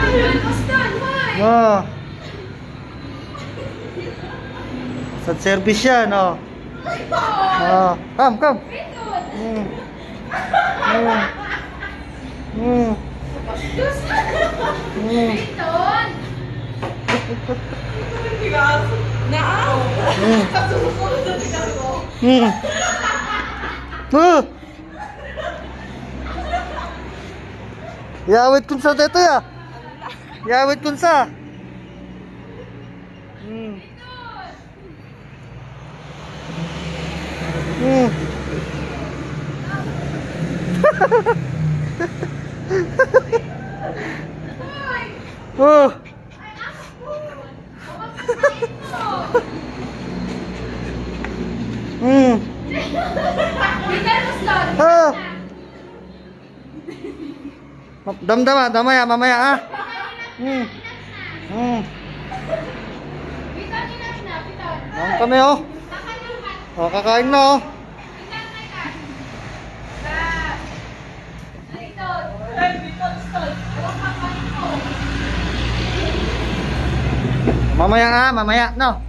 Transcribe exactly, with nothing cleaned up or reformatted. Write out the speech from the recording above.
Oh. Sa service yan, oh. Oh, come, come. Mm. Mm. Mm. Mm. Mm. Uh. Yawit kun sa teto ya. Yawit kun sa. Hmm. Hmm. Oh. Hmm. Oh. Damdama, damaya, mamaya ah. Hmm. Hmm. Ang kami oh. Oh, kakain na oh. Mamaya ah, mamaya no.